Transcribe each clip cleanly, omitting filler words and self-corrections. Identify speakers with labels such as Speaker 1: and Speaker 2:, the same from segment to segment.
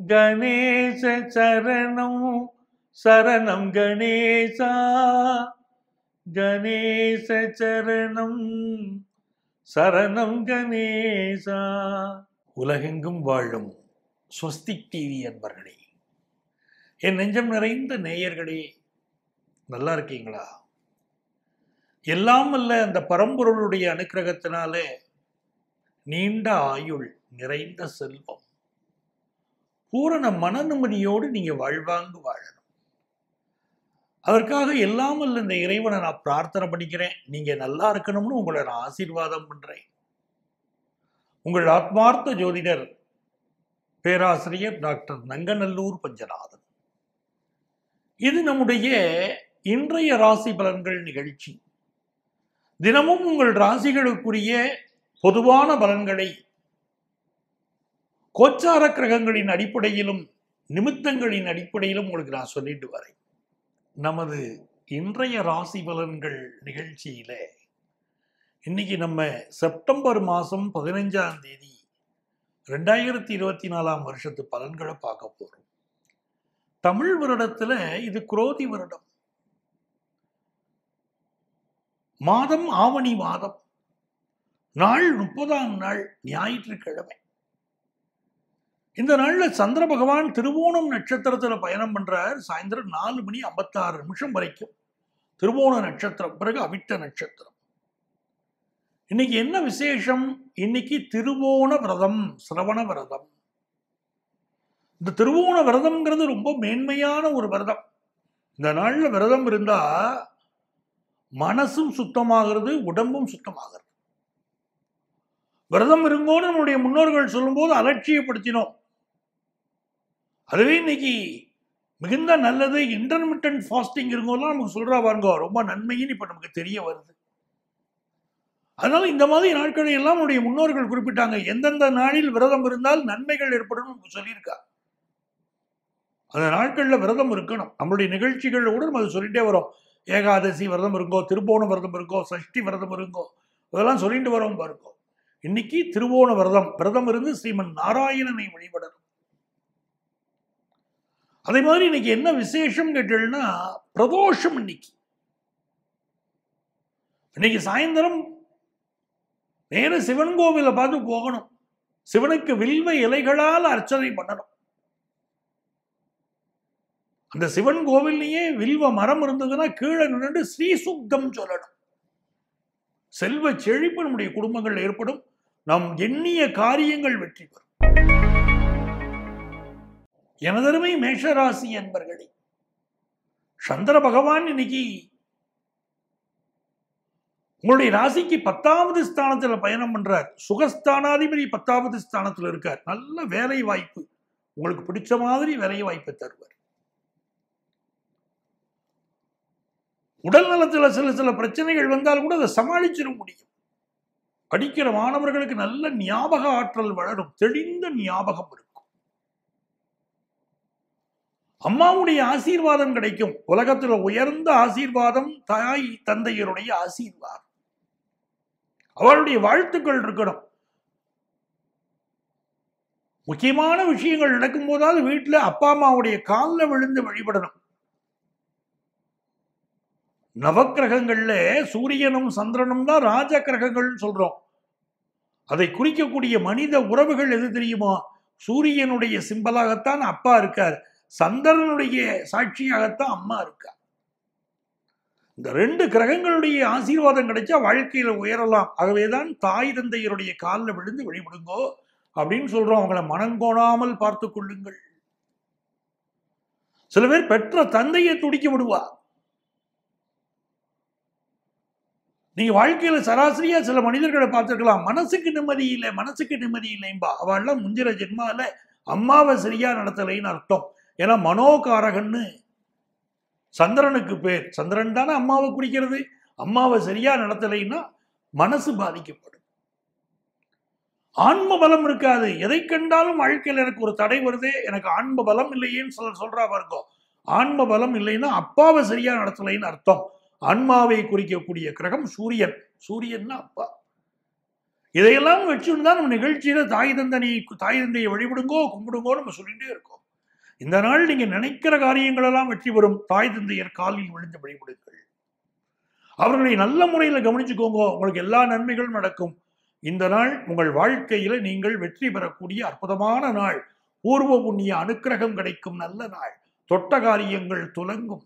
Speaker 1: கணேச சரணம் சரணம் கணேசா, கணேச சரணம் சரணம் கணேசா. உலகெங்கும் வாழும் ஸ்வஸ்திக் டிவி அன்பர்களே, என் நெஞ்சம் நிறைந்த நேயர்களே, நல்லா இருக்கீங்களா? எல்லாம் அல்ல அந்த பரம்பொருளுடைய அனுக்கிரகத்தினாலே நீண்ட ஆயுள், நிறைந்த செல்வம், பூரண மன நிம்மதியோடு நீங்க வாழ்வாங்கு வாழணும். அதற்காக எல்லாம் அல்ல இந்த இறைவனை நான் பிரார்த்தனை பண்ணிக்கிறேன். நீங்க நல்லா இருக்கணும்னு உங்களை நான் ஆசீர்வாதம் பண்றேன். உங்கள் ஆத்மார்த்த ஜோதிடர் பேராசிரியர் டாக்டர் நங்கநல்லூர் பஞ்சநாதன். இது நம்முடைய இன்றைய ராசி பலன்கள் நிகழ்ச்சி. தினமும் உங்கள் ராசிகளுக்குரிய பொதுவான பலன்களை கோச்சார கிரகங்களின் அடிப்படையிலும் நிமித்தங்களின் அடிப்படையிலும் உங்களுக்கு நான் சொல்லிட்டு வரேன். நமது இன்றைய ராசி பலன்கள் நிகழ்ச்சியில இன்னைக்கு நம்ம செப்டம்பர் மாதம் 15ஆம் தேதி 2024 வருஷத்து பலன்களை பார்க்க போறோம். தமிழ் வருடத்துல இது குரோதி வருடம். மாதம் ஆவணி மாதம். நாள் 30ஆம் நாள், ஞாயிற்றுக்கிழமை. இந்த நாள்ல சந்திர பகவான் திருவோணம் நட்சத்திரத்துல பயணம் பண்றார். சாயந்தரம் 4:56 வரைக்கும் திருவோண நட்சத்திரம், பிறகு அவிட்ட நட்சத்திரம். இன்னைக்கு என்ன விசேஷம்? இன்னைக்கு திருவோண விரதம், சிரவண விரதம். இந்த திருவோண விரதம்ங்கிறது ரொம்ப மேன்மையான ஒரு விரதம். இந்த நாள்ல விரதம் இருந்தா மனசும் சுத்தமாகிறது, உடம்பும் சுத்தமாகிறது. விரதம் இருங்கோன்னு நம்முடைய முன்னோர்கள் சொல்லும்போது அலட்சியப்படுத்தினோம். அதுவே இன்னைக்கு மிகுந்த நல்லது. இன்டர்மிட்டன்ட் ஃபாஸ்டிங் இருங்கோலாம் நமக்கு சொல்றா பாருங்க, ரொம்ப நன்மைன்னு இப்ப நமக்கு தெரிய வருது. அதனால இந்த மாதிரி நாட்களை எல்லாம் நம்முடைய முன்னோர்கள் குறிப்பிட்டாங்க. எந்தெந்த நாளில் விரதம் இருந்தால் நன்மைகள் ஏற்படும் சொல்லியிருக்கா. அந்த நாட்கள்ல விரதம் இருக்கணும். நம்மளுடைய நிகழ்ச்சிகள் கூட நம்ம சொல்லிட்டே வரோம். ஏகாதசி விரதம் இருக்கோ, திருவோண விரதம் இருக்கோ, சஷ்டி விரதம் இருக்கோ, அதெல்லாம் சொல்லிட்டு வரோம் பாருங்க. இன்னைக்கு திருவோண விரதம். விரதம் இருந்து ஸ்ரீமன் நாராயணனை வழிபடணும். அதே மாதிரி இன்னைக்கு என்ன விசேஷம் கேட்டீங்கன்னா, பிரதோஷம். இன்னைக்கு சாயந்தரம் நேர சிவன் கோவிலை பார்த்து போகணும். சிவனுக்கு வில்வ இலைகளால் அர்ச்சனை பண்ணணும். அந்த சிவன் கோவில்லையே வில்வ மரம் இருந்ததுன்னா கீழே நின்று ஸ்ரீசுக்தம் சொல்லணும். செல்வ செழிப்பு நம்முடைய குடும்பங்கள் ஏற்படும். நாம் எண்ணிய காரியங்கள் வெற்றி பெறும். எனதருமை மேஷராசி என்பர்களே, சந்திர பகவான் இன்னைக்கு உங்களுடைய ராசிக்கு 10வது ஸ்தானத்துல பயணம் பண்றார். சுகஸ்தானாதிபதி 10வது ஸ்தானத்துல இருக்கார். நல்ல வேலை வாய்ப்பு, உங்களுக்கு பிடிச்ச மாதிரி வேலை வாய்ப்பை தருவார். உடல் நலத்துல சில பிரச்சனைகள் வந்தால் கூட அதை சமாளிச்சிட முடியும். படிக்கிற மாணவர்களுக்கு நல்ல ஞாபக ஆற்றல் வளரும், தெளிந்த ஞாபகம் இருக்கும். அம்மாவுடைய ஆசீர்வாதம் கிடைக்கும். உலகத்துல உயர்ந்த ஆசீர்வாதம் தாய் தந்தையருடைய ஆசீர்வாதம். அவருடைய வாழ்த்துக்கள் இருக்கணும். முக்கியமான விஷயங்கள் நடக்கும் போதாவது வீட்டுல அப்பா அம்மாவுடைய காலில் விழுந்து வழிபடணும். நவக்கிரகங்கள்ல சூரியனும் சந்திரனும் தான் ராஜ கிரகங்கள் சொல்றோம். அதை குறிக்கக்கூடிய மனித உறவுகள் எது தெரியுமா? சூரியனுடைய சிம்பலாகத்தான் அப்பா இருக்கார், சந்திரனுடைய சாட்சியாகத்தான் அம்மா இருக்கார். இந்த 2 கிரகங்களுடைய ஆசீர்வாதம் கிடைச்சா வாழ்க்கையில உயரலாம். ஆகவேதான் தாய் தந்தையருடைய காலில் விழுந்து வழிபடுங்கோ அப்படின்னு சொல்றோம். அவங்களை மனங்கோணாமல் பார்த்து கொள்ளுங்கள். சில பேர் பெற்ற தந்தையை துடிக்க விடுவா. நீங்க வாழ்க்கையில சராசரியா சில மனிதர்களை பார்த்துருக்கலாம். மனசுக்கு நிம்மதி இல்லை, மனசுக்கு நிம்மதி இல்லைம்பா. அவெல்லாம் முந்திர ஜென்மால அம்மாவை சரியா நடத்தலைன்னு அர்த்தம். ஏன்னா மனோகாரகன்னு சந்திரனுக்கு பேர். சந்திரன் தானே அம்மாவை குறிக்கிறது. அம்மாவை சரியா நடத்தலைன்னா மனசு பாதிக்கப்படும். ஆன்ம பலம் இருக்காது. எதை கண்டாலும் வாழ்க்கையில் எனக்கு ஒரு தடை வருதே, எனக்கு ஆன்ம பலம் இல்லையேன்னு சொல்றா பாருங்க. ஆன்ம பலம் இல்லைன்னா அப்பாவை சரியா நடத்தலைன்னு அர்த்தம். ஆன்மாவை குறிக்கக்கூடிய கிரகம் சூரியன். சூரியன்னா அப்பா. இதையெல்லாம் வச்சுன்னு தான் நம்ம நிகழ்ச்சியில தாய் தந்தையை வழிபடுங்கோ கும்பிடுங்கோ நம்ம சொல்லிட்டே இருக்கோம். இந்த நாள் நீங்க நினைக்கிற காரியங்களெல்லாம் வெற்றி பெறும். தாய் தந்தையர் காலில் விழுந்து வழிபடுங்கள். அவர்களை நல்ல முறையில் கவனிச்சுக்கோங்க. உங்களுக்கு எல்லா நன்மைகளும் நடக்கும். இந்த நாள் உங்கள் வாழ்க்கையில நீங்கள் வெற்றி பெறக்கூடிய அற்புதமான நாள். பூர்வ புண்ணிய அனுக்கிரகம் கிடைக்கும் நல்ல நாள். தொட்ட காரியங்கள் துலங்கும்.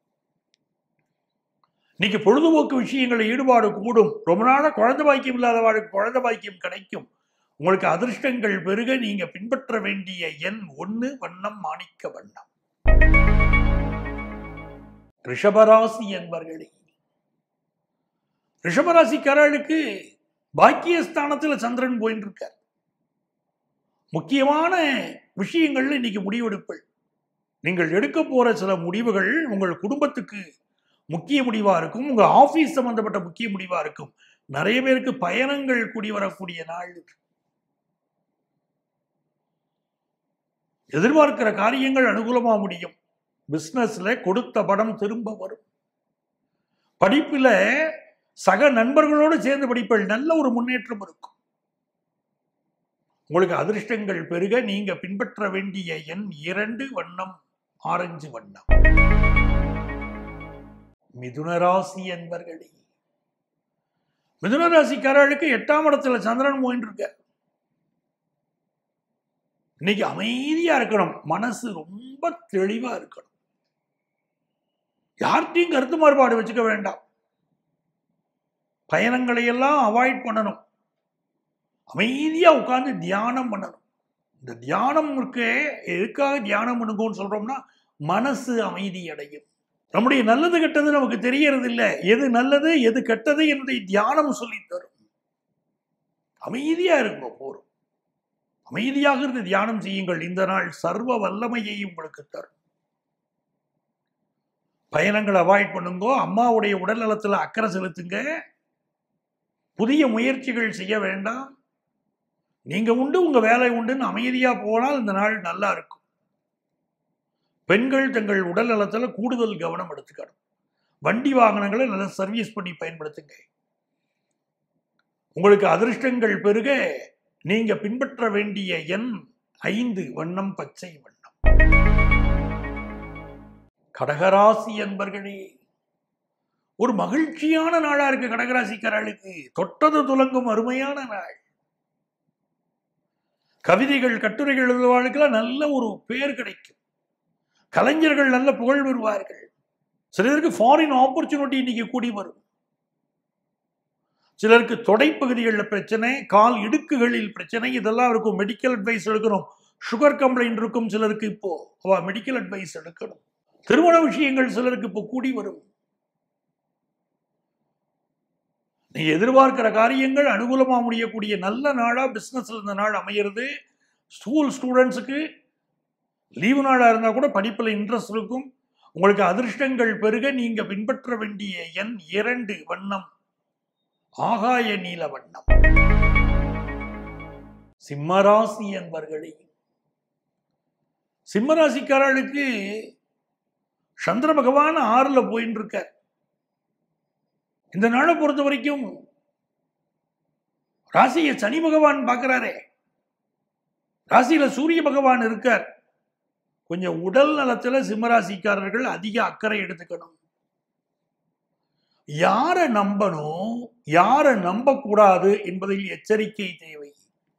Speaker 1: இன்னைக்கு பொழுதுபோக்கு விஷயங்களை ஈடுபாடு கூடும். ரொம்ப நாள குழந்தை பாக்கியம் இல்லாதவாளுக்கு குழந்தை பாக்கியம் கிடைக்கும். உங்களுக்கு அதிர்ஷ்டங்கள் பெருக நீங்க பின்பற்ற வேண்டிய எண் 1, வண்ணம் மாணிக்க வண்ணம். ரிஷபராசி என்பர்களே, ரிஷபராசிக்காரர்களுக்கு பாக்கியஸ்தானத்தில் சந்திரன் போயிட்டு இருக்கார். முக்கியமான விஷயங்கள்ல இன்னைக்கு முடிவெடுப்பள். நீங்கள் எடுக்க போற சில முடிவுகள் உங்கள் குடும்பத்துக்கு முக்கிய முடிவா இருக்கும். உங்க ஆபீஸ் சம்பந்தப்பட்ட முக்கிய முடிவா இருக்கும். நிறைய பேருக்கு பயணங்கள் கூடி வரக்கூடிய நாள். எதிர்பார்க்கிற காரியங்கள் அனுகூலமா முடியும். பிசினஸ்ல கொடுத்த படம் திரும்ப வரும். படிப்புல சக நண்பர்களோடு சேர்ந்து படிப்பல் நல்ல ஒரு முன்னேற்றம் இருக்கும். உங்களுக்கு அதிர்ஷ்டங்கள் பெருக நீங்க பின்பற்ற வேண்டிய எண் 2, வண்ணம் ஆரஞ்சு வண்ணம். மிதுனராசி என்பர்களே, மிதுனராசிக்காரர்களுக்கு 8ஆம் இடத்துல சந்திரன் போயிட்டு இருக்க. இன்னைக்கு அமைதியா இருக்கணும். மனசு ரொம்ப தெளிவா இருக்கணும். யார்கிட்டையும் கருத்து மாறுபாடு வச்சுக்க வேண்டாம். பயணங்களை எல்லாம் அவாய்ட் பண்ணணும். அமைதியா உட்கார்ந்து தியானம் பண்ணணும். இந்த தியானம் இருக்கே, எதுக்காக தியானம் பண்ணுங்கன்னு சொல்றோம்னா மனசு அமைதி அடையும். நம்முடைய நல்லது கெட்டது நமக்கு தெரியறது இல்லை. எது நல்லது எது கெட்டது என்பதை தியானம் சொல்லி தரும். அமைதியா இருக்கும் போறோம். அமைதியாக இருந்து தியானம் செய்யுங்கள். இந்த நாள் சர்வ வல்லமையை உங்களுக்கு தரும். பயணங்களை அவாய்ட் பண்ணுங்க. அம்மாவுடைய உடல் நலத்துல அக்கறை செலுத்துங்க. புதிய முயற்சிகள் செய்ய வேண்டாம். நீங்க உண்டு உங்க வேலை உண்டுன்னு அமைதியா போனால் இந்த நாள் நல்லா இருக்கும். பெண்கள் தங்கள் உடல் நலத்துல கூடுதல் கவனம் எடுத்துக்கணும். வண்டி வாகனங்களை நல்லா சர்வீஸ் பண்ணி பயன்படுத்துங்க. உங்களுக்கு அதிர்ஷ்டங்கள் பெருக நீங்க பின்பற்ற வேண்டிய எண் 5, வண்ணம் பச்சை வண்ணம். கடகராசி என்பர்களே, ஒரு மகிழ்ச்சியான நாளா இருக்கு கடகராசிக்காரர்களுக்கு. தொட்டது துலங்கும் அருமையான நாள். கவிதைகள் கட்டுரைகள் எழுதுவாளுக்கெல்லாம் நல்ல ஒரு பேர் கிடைக்கும். கலைஞர்கள் நல்ல புகழ் பெறுவார்கள். சிலருக்கு ஃபாரின் ஆப்பர்ச்சுனிட்டி இன்னைக்கு கூடி வரும். சிலருக்கு தொடைப்பகுதிகளில் பிரச்சனை, கால் இடுக்குகளில் பிரச்சனை, இதெல்லாம் இருக்கும். மெடிக்கல் அட்வைஸ் எடுக்கணும். சுகர் கம்ப்ளைண்ட் இருக்கும் சிலருக்கு. இப்போ மெடிக்கல் அட்வைஸ் எடுக்கணும். திருமண விஷயங்கள் சிலருக்கு இப்போ கூடி வரும். நீங்க எதிர்பார்க்கிற காரியங்கள் அனுகூலமா முடியக்கூடிய நல்ல நாளா பிசினஸ்ல இந்த நாள் அமையிறது. ஸ்கூல் ஸ்டூடெண்ட்ஸுக்கு லீவு நாளா இருந்தா கூட படிப்புல இன்ட்ரெஸ்ட் இருக்கும். உங்களுக்கு அதிர்ஷ்டங்கள் பெருக நீங்க பின்பற்ற வேண்டிய எண் 2, வண்ணம் ஆகாய நீல வண்ணம். சிம்மராசி என்பர்களே, சிம்மராசிக்காரர்களுக்கு சந்திர பகவான் 6ல் போயின்னு இருக்கார். இந்த நாளை பொறுத்த வரைக்கும் ராசியை சனி பகவான் பார்க்கிறாரே, ராசியில சூரிய பகவான் இருக்கார். கொஞ்சம் உடல் நலத்துல சிம்மராசிக்காரர்கள் அதிக அக்கறை எடுத்துக்கணும். யாரை நம்பணும் யாரை நம்ப கூடாது என்பதில் எச்சரிக்கை தேவை.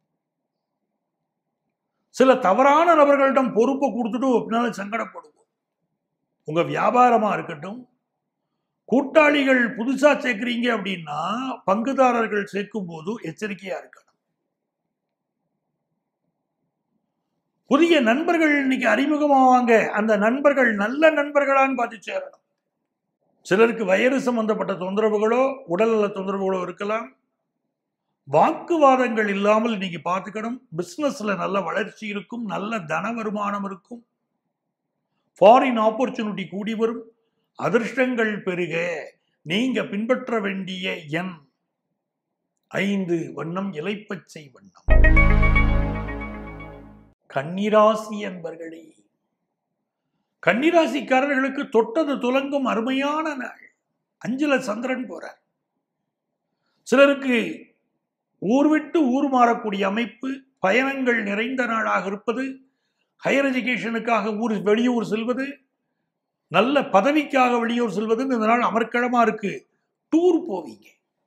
Speaker 1: சில தவறான நபர்களிடம் பொறுப்பை கொடுத்துட்டு அப்படினால சங்கடப்படுவோம். உங்க வியாபாரமா இருக்கட்டும், கூட்டாளிகள் புதுசா சேர்க்கிறீங்க அப்படின்னா பங்குதாரர்கள் சேர்க்கும் போது எச்சரிக்கையா இருக்கணும். புதிய நண்பர்கள் இன்னைக்கு அறிமுகமாவாங்க. அந்த நண்பர்கள் நல்ல நண்பர்களான்னு பார்த்து சேரணும். சிலருக்கு வயிறு சம்பந்தப்பட்ட தொந்தரவுகளோ உடல்நல தொந்தரவுகளோ இருக்கலாம். வாக்குவாதங்கள் இல்லாமல் இன்னைக்கு பார்த்துக்கணும். பிசினஸ்ல நல்ல வளர்ச்சி இருக்கும். நல்ல தன வருமானம் இருக்கும். ஃபாரின் ஆப்பர்ச்சுனிட்டி கூடி வரும். அதிர்ஷ்டங்கள் பெருக நீங்க பின்பற்ற வேண்டிய எண் 5, வண்ணம் இலைப்பச்சை வண்ணம். கன்னிராசி என்பர்களே, கன்னிராசிக்காரர்களுக்கு தொட்டது துலங்கும் அருமையான நாள். 5ல் சந்திரன் போறார். சிலருக்கு ஊர் விட்டு ஊர் மாறக்கூடிய அமைப்பு, பயணங்கள் நிறைந்த நாளாக இருப்பது, ஹையர் எஜுகேஷனுக்காக வெளியூர் செல்வது, நல்ல பதவிக்காக வெளியூர் செல்வது, இந்த நாள் அமர்க்களமா இருக்கு. டூர் போவீங்க,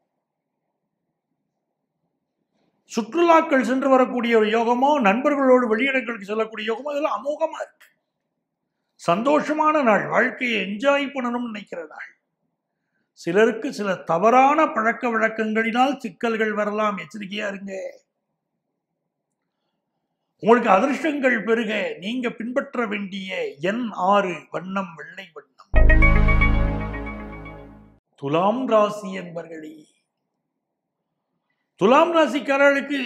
Speaker 1: சுற்றுலாக்கள் சென்று வரக்கூடிய ஒரு யோகமோ, நண்பர்களோடு வெளியிடங்களுக்கு செல்லக்கூடிய யோகமோ, இதெல்லாம் அமோகமா இருக்கு. சந்தோஷமான நாள், வாழ்க்கையை என்ஜாய் பண்ணணும்னு நினைக்கிற நாள். சிலருக்கு சில தவறான பழக்க வழக்கங்களினால் சிக்கல்கள் வரலாம், எச்சரிக்கையா இருங்க. உங்களுக்கு அதிர்ஷ்டங்கள் பெருக நீங்க பின்பற்ற வேண்டிய எண் 6, வண்ணம் வெள்ளை வண்ணம். துலாம் ராசி என்பர்களே, துலாம் ராசிக்காரர்களுக்கு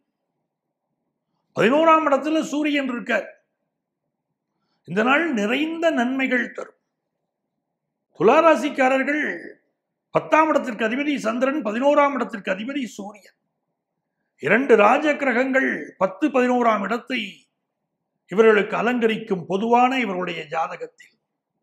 Speaker 1: 11ஆம் இடத்துல சூரியன் இருக்கார். இந்த நாள் நிறைந்த நன்மைகள் தரும். துலா ராசிக்காரர்கள் 10ஆம் இடத்திற்கு அதிபதி சந்திரன், 11ஆம் இடத்திற்கு அதிபதி சூரியன். 2 ராஜ கிரகங்கள் 10, 11ஆம் இடத்தை இவர்களுக்கு அலங்கரிக்கும் பொதுவான இவருடைய ஜாதகத்தில்.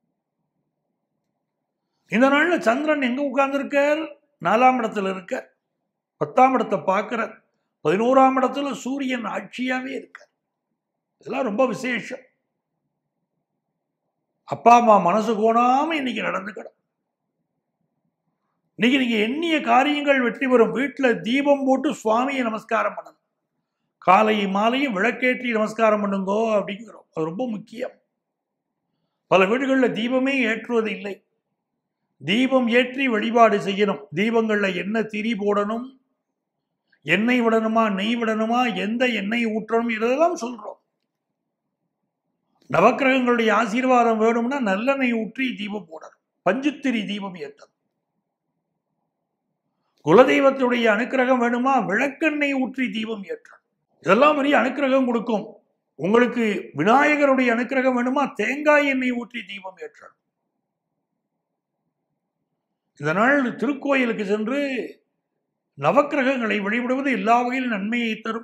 Speaker 1: இந்த நாள்ல சந்திரன் எங்க உட்கார்ந்திருக்கார்? 4ஆம் இடத்துல இருக்கார். 10ஆம் இடத்தை பார்க்கிறார். 11ஆம் இடத்துல சூரியன் ஆட்சியாவே இருக்கார். இதெல்லாம் ரொம்ப விசேஷம். அப்பா அம்மா மனசு கோணாம இன்னைக்கு நடந்துக்கணும். இன்னைக்கு நீங்க எண்ணிய காரியங்கள் வெற்றி பெறும். வீட்டில் தீபம் போட்டு சுவாமியை நமஸ்காரம் பண்ணணும். காலை மாலையும் விளக்கேற்றி நமஸ்காரம் பண்ணுங்கோ அப்படிங்கிறோம். அது ரொம்ப முக்கியம். பல வீடுகளில் தீபமே ஏற்றுவது இல்லை. தீபம் ஏற்றி வழிபாடு செய்யணும். தீபங்கள்ல என்ன திரி போடணும், எண்ணெய் விடணுமா, நெய் விடணுமா, எந்த எண்ணெய் ஊற்றணும், இதெல்லாம் சொல்றோம். நவக்கிரகங்களுடைய ஆசீர்வாதம் வேணும்னா நல்லெண்ணெய் ஊற்றி தீபம் போடணும். பஞ்சுத்திரி தீபம் ஏற்றணும். குலதெய்வத்துடைய அனுக்கிரகம் வேணுமா, விளக்கெண்ணெய் ஊற்றி தீபம் ஏற்றணும். இதெல்லாம் பெரிய அனுக்கிரகம் கொடுக்கும். உங்களுக்கு விநாயகருடைய அனுக்கிரகம் வேணுமா, தேங்காய் எண்ணெய் ஊற்றி தீபம் ஏற்றணும். இந்த நாள் திருக்கோயிலுக்கு சென்று நவக்கிரகங்களை வழிபடுவது எல்லா வகையிலும் நன்மையை தரும்.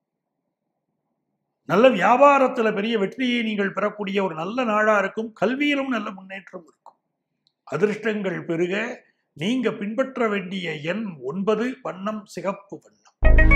Speaker 1: நல்ல வியாபாரத்தில் பெரிய வெற்றியை நீங்கள் பெறக்கூடிய ஒரு நல்ல நாளா இருக்கும். கல்வியிலும் நல்ல முன்னேற்றம் இருக்கும். அதிர்ஷ்டங்கள் பெருக நீங்க பின்பற்ற வேண்டிய எண் 9, வண்ணம் சிகப்பு வண்ணம்.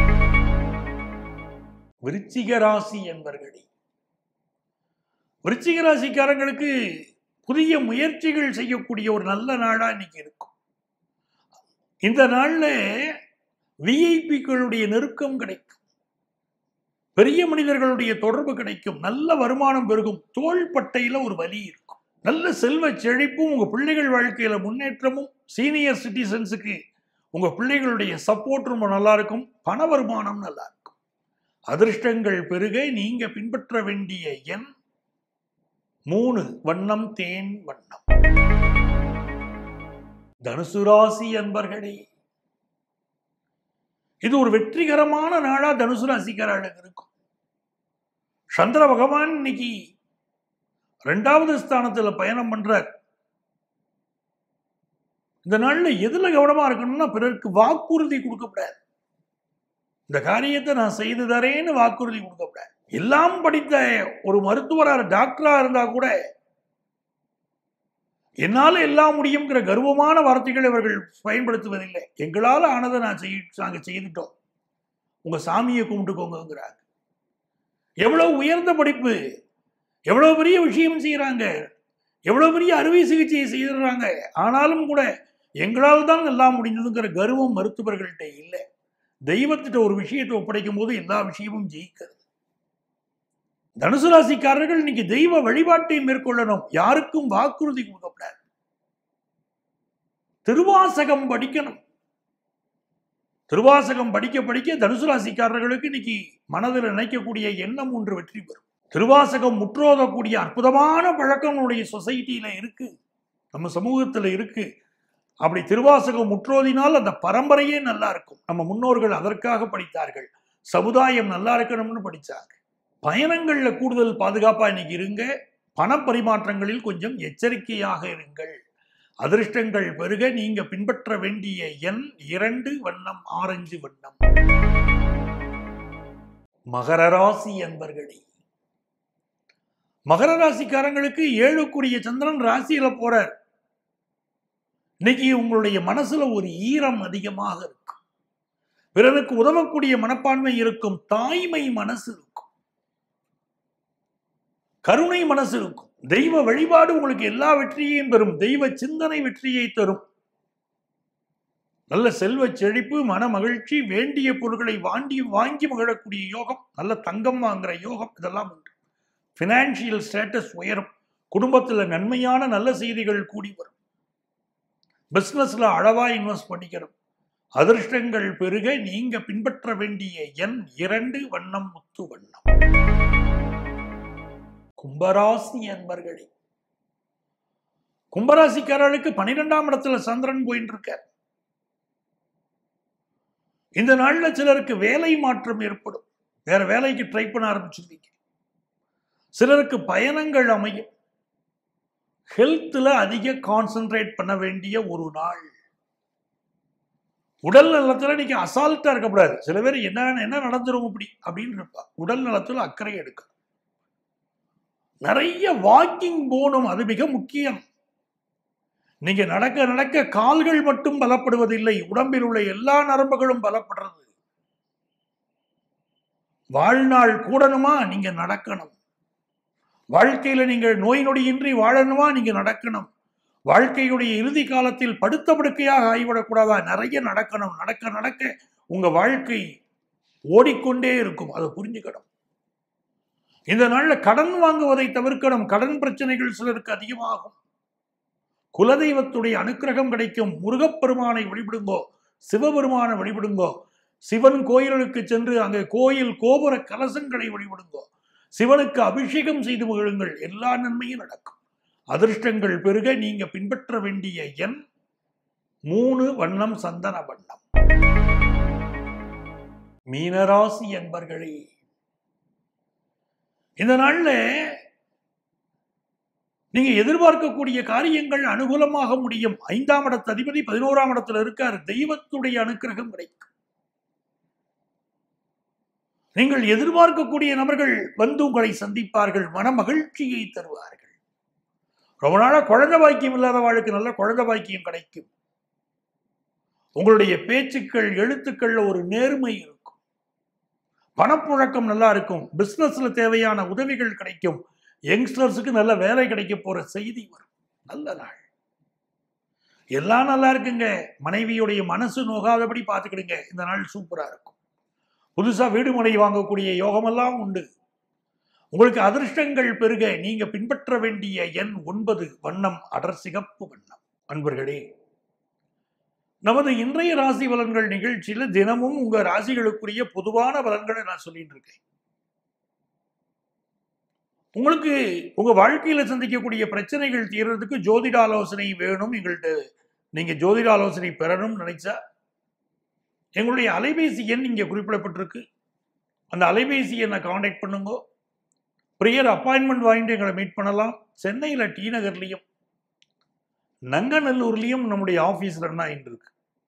Speaker 1: விருச்சிக ராசி என்பர்களே, விருச்சிக ராசிக்காரங்களுக்கு புதிய முயற்சிகள் செய்யக்கூடிய ஒரு நல்ல நாளா இன்னைக்கு இருக்கும். இந்த நாள்ல விஐபிக்களுடைய நெருக்கம் கிடைக்கும். பெரிய மனிதர்களுடைய தொடர்பு கிடைக்கும். நல்ல வருமானம் பெருகும். தோள்பட்டையில ஒரு வலி இருக்கும். நல்ல செல்வ செழிப்பும், உங்க பிள்ளைகள் வாழ்க்கையில முன்னேற்றமும், சீனியர் சிட்டிசன்ஸுக்கு உங்க பிள்ளைகளுடைய சப்போர்ட் ரொம்ப நல்லா இருக்கும். பண வருமானம் நல்லா இருக்கும். அதிர்ஷ்டங்கள் பெருக நீங்க பின்பற்ற வேண்டிய எண் 3, வண்ணம் தேன் வண்ணம். தனுசு ராசி அன்பர்களே, இது ஒரு வெற்றிகரமான நாளா தனுசு ராசிக்காரர்களுக்கு இருக்கும். சந்திர பகவான் இன்னைக்கு 2வது ஸ்தானத்துல பயணம் பண்றார். இந்த நாள்ல எதுல கவனமா இருக்கணும்னா, பிறருக்கு வாக்குறுதி கொடுக்கப்படாது. இந்த காரியத்தை நான் செய்து தரேன்னு வாக்குறுதி கொடுக்கப்படாது. எல்லாம் படித்த ஒரு மருத்துவராக டாக்டரா இருந்தா கூட என்னால எல்லாம் முடியுங்கிற கர்வமான வார்த்தைகளை அவர்கள் பயன்படுத்துவதில்லை. எங்களால் ஆனதை நாங்க செய்துட்டோம், உங்க சாமியை கும்பிட்டுக்கோங்கிறாங்க. எவ்வளவு உயர்ந்த படிப்பு, எவ்வளவு பெரிய விஷயம் செய்யறாங்க, எவ்வளவு பெரிய அறுவை சிகிச்சையை செய்திடுறாங்க. ஆனாலும் கூட எங்களால் தான் எல்லாம் முடிந்ததுங்கிற கர்வம் மருத்துவர்கள்ட்ட இல்லை. தெய்வத்திட்ட ஒரு விஷயத்தை ஒப்படைக்கும் போது எல்லா விஷயமும் ஜெயிக்கிறது. தனுசு ராசிக்காரர்கள் இன்னைக்கு தெய்வ வழிபாட்டை மேற்கொள்ளணும். யாருக்கும் வாக்குறுதி கொடுக்கப்படாது. திருவாசகம் படிக்கணும். திருவாசகம் படிக்க படிக்க தனுசு ராசிக்காரர்களுக்கு இன்னைக்கு மனதில் நினைக்கக்கூடிய எண்ணம் ஒன்று வெற்றி பெறும். திருவாசகம் முற்றோதக்கூடிய அற்புதமான பழக்கம் நம்முடைய சொசைட்டியில இருக்கு, நம்ம சமூகத்தில் இருக்கு. அப்படி திருவாசகம் முற்றோதினால் அந்த பரம்பரையே நல்லா இருக்கும். நம்ம முன்னோர்கள் அதற்காக படித்தார்கள். சமுதாயம் நல்லா இருக்கணும்னு படிச்சாங்க. பயணங்கள்ல கூடுதல் பாதுகாப்பா இன்னைக்கு இருங்க. பண பரிமாற்றங்களில் கொஞ்சம் எச்சரிக்கையாக இருங்கள். அதிர்ஷ்டங்கள் பெருக நீங்க பின்பற்ற வேண்டிய எண் 2, வண்ணம் ஆரஞ்சு வண்ணம். மகர ராசி அன்பர்களே, மகர ராசிக்காரங்களுக்கு 7க்குரிய சந்திரன் ராசியில போறார். இன்னைக்கு உங்களுடைய மனசுல ஒரு ஈரம் அதிகமாக இருக்கும். பிறருக்கு உதவக்கூடிய மனப்பான்மை இருக்கும், தாய்மை மனசு இருக்கும், கருணை மனசு இருக்கும். தெய்வ வழிபாடு உங்களுக்கு எல்லா வெற்றியையும் பெறும். தெய்வ சிந்தனை வெற்றியை தரும். நல்ல செல்வ செழிப்பு, மன மகிழ்ச்சி, வேண்டிய பொருட்களை வாங்கி மகிழக்கூடிய யோகம், நல்ல தங்கம் வாங்குற யோகம், இதெல்லாம் உண்டு. பினான்சியல் ஸ்டேட்டஸ் உயரும். குடும்பத்தில் நன்மையான நல்ல செய்திகள் கூடி வரும். பிசினஸ்ல அளவா இன்வெஸ்ட் பண்ணிக்கிறோம். அதிர்ஷ்டங்கள் பெருக நீங்க பின்பற்ற வேண்டிய எண் 2, வண்ணம் முத்து வண்ணம். கும்பராசி அன்பர்களே, கும்பராசிக்காரர்களுக்கு 12ஆம் இடத்துல சந்திரன் போயிட்டு இருக்கார். இந்த நாள்ல சிலருக்கு வேலை மாற்றம் ஏற்படும். வேற வேலைக்கு ட்ரை பண்ண ஆரம்பிச்சிருவீங்க. சிலருக்கு பயணங்கள் அமையும். ஹெல்த்ல அதிக கான்சென்ட்ரேட் பண்ண வேண்டிய ஒரு நாள். உடல் நலத்துல நீங்க அசால்ட்டா இருக்கக்கூடாது. சில பேர் என்ன நடந்துரும் அப்படின்னு இருப்பா. உடல் நலத்துல அக்கறை எடுக்க. நிறைய வாக்கிங் போகணும், அது மிக முக்கியம். நீங்க நடக்க நடக்க கால்கள் மட்டும் பலப்படுவதில்லை, உடம்பில் உள்ள எல்லா நரம்புகளும் பலப்படுறது. வாழ்நாள் கூடணுமா, நீங்க நடக்கணும். வாழ்க்கையில நீங்கள் நோய் நொடியின்றி வாழணுமா, நீங்க நடக்கணும். வாழ்க்கையுடைய இறுதி காலத்தில் படுத்த படுக்கையாக ஆகிவிடக்கூடாதா, நிறைய நடக்கணும். நடக்க நடக்க உங்க வாழ்க்கை ஓடிக்கொண்டே இருக்கும். அதை புரிஞ்சுக்கணும். இந்த நாள்ல கடன் வாங்குவதை தவிர்க்கணும். கடன் பிரச்சனைகள் சிலருக்கு அதிகமாகும். குலதெய்வத்துடைய அனுக்கிரகம் கிடைக்கும். முருகப்பெருமானை வழிபடுங்கோ, சிவபெருமானை வழிபடுங்கோ. சிவன் கோயில்களுக்கு சென்று அங்கே கோயில் கோபுர கலசங்களை வழிபடுங்கோ. சிவனுக்கு அபிஷேகம் செய்து மகிழுங்கள். எல்லா நன்மையும் நடக்கும். அதிர்ஷ்டங்கள் பெருக நீங்க பின்பற்ற வேண்டிய எண் 3, வண்ணம் சந்தன வண்ணம். மீனராசி என்பர்களே, இந்த நாள்ல நீங்க எதிர்பார்க்கக்கூடிய காரியங்கள் அனுகூலமாக முடியும். 5ஆம் இடத்து அதிபதி 11ஆம் இடத்துல இருக்கார். தெய்வத்துடைய அனுக்கிரகம் கிடைக்கும். நீங்கள் எதிர்பார்க்கக்கூடிய நபர்கள் வந்து உங்களை சந்திப்பார்கள். மன மகிழ்ச்சியை தருவார்கள். ரொம்ப நாளா குழந்தை பாக்கியம் இல்லாதவர்களுக்கு நல்ல குழந்தை பாக்கியம் கிடைக்கும். உங்களுடைய பேச்சுக்கள், எழுத்துக்கள்ல ஒரு நேர்மை இருக்கும். பணப்புழக்கம் நல்லா இருக்கும். பிசினஸ்ல தேவையான உதவிகள் கிடைக்கும். யங்ஸ்டர்ஸுக்கு நல்ல வேலை கிடைக்க போற செய்தி வரும். நல்ல நாள். எல்லாம் நல்லா இருக்குங்க. மனைவியுடைய மனசு நோகாதபடி பார்த்துக்கிடுங்க. இந்த நாள் சூப்பரா இருக்கும். புதுசா வீடு மனை வாங்கக்கூடிய யோகமெல்லாம் உண்டு. உங்களுக்கு அதிர்ஷ்டங்கள் பெருக நீங்க பின்பற்ற வேண்டிய எண் 9, வண்ணம் அடர் சிகப்பு வண்ணம். அன்பர்களே, நமது இன்றைய ராசி பலன்கள் நிகழ்ச்சியில தினமும் உங்க ராசிகளுக்குரிய பொதுவான பலன்களை நான் சொல்லிட்டு இருக்கேன். உங்களுக்கு உங்க வாழ்க்கையில சந்திக்கக்கூடிய பிரச்சனைகள் தீர்றதுக்கு ஜோதிட ஆலோசனை வேணும். எங்கள்கிட்ட நீங்க ஜோதிட ஆலோசனை பெறணும்னு நினைச்சா எங்களுடைய அலைபேசி எண் இங்கே குறிப்பிடப்பட்டிருக்கு. அந்த அலைபேசி எண்ணை கான்டாக்ட் பண்ணுங்க. ப்ரியர் அப்பாயின்மெண்ட் வாங்கிட்டு எங்களை மீட் பண்ணலாம். சென்னையில் டி நகர்லையும் நங்கநல்லூர்லையும் நம்முடைய ஆஃபீஸ் ரன் ஆகிட்டு இருக்கு.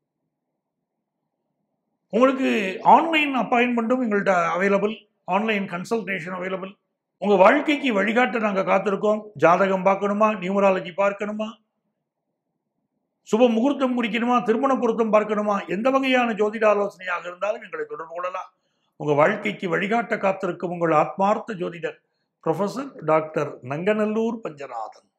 Speaker 1: உங்களுக்கு ஆன்லைன் அப்பாயின்மெண்ட்டும் எங்கள்கிட்ட அவைலபிள். Online consultation available. உங்க வாழ்க்கைக்கு வழிகாட்ட நாங்கள் காத்திருக்கோம். ஜாதகம் பார்க்கணுமா, நியூமராலஜி பார்க்கணுமா, சுப முகூர்த்தம் முடிக்கணுமா, திருமண பொருத்தம் பார்க்கணுமா, எந்த வகையான ஜோதிட ஆலோசனையாக இருந்தாலும் எங்களை தொடர்பு கொள்ளலாம். உங்க வாழ்க்கைக்கு வழிகாட்ட காத்திருக்கும் உங்கள் ஆத்மார்த்த ஜோதிடர் ப்ரொஃபசர் டாக்டர் நங்கநல்லூர் பஞ்சநாதன்.